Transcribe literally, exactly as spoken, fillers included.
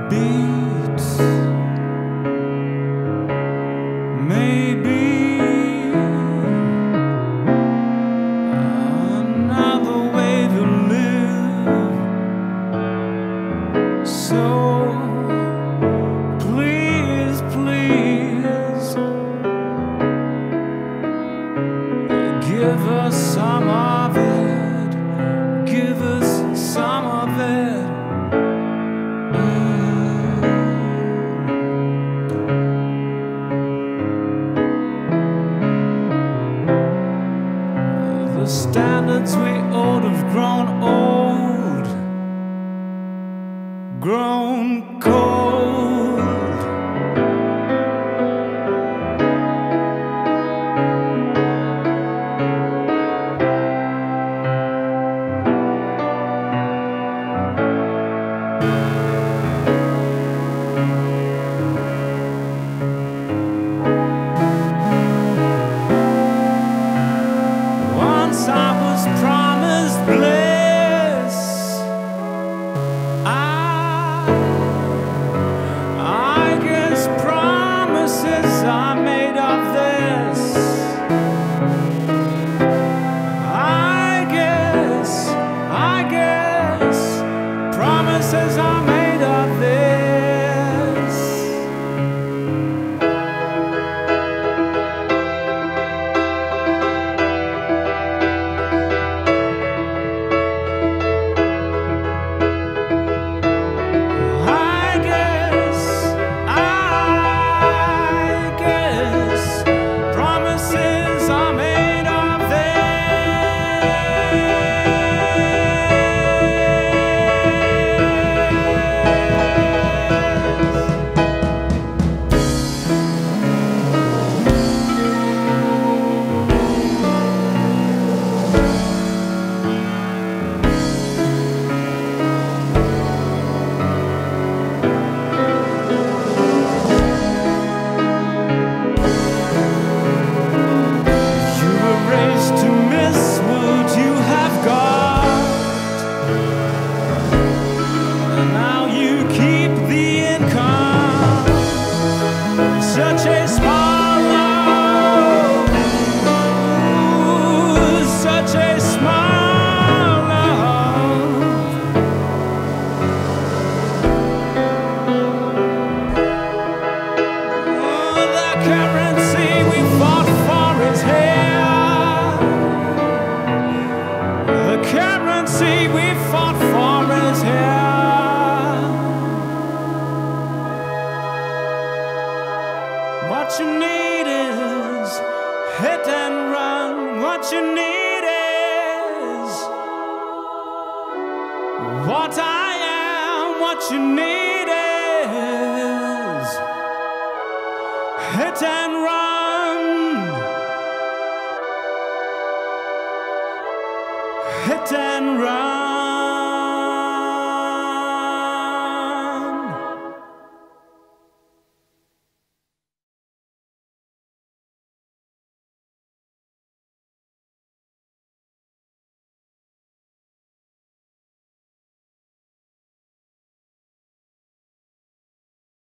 beats. Maybe another way to live. So please, please give us some of it. Give us some of it. The standards we ought have grown old, grown cold. Once I was promised bliss. I, I guess promises are made of this. I guess, I guess promises are made of this. Such a small love, ooh, such a small love. Oh, the currency we fought for is here. The currency we fought for is here. What you need is hit and run. What you need is what I am. What you need is hit and run. Hit and run.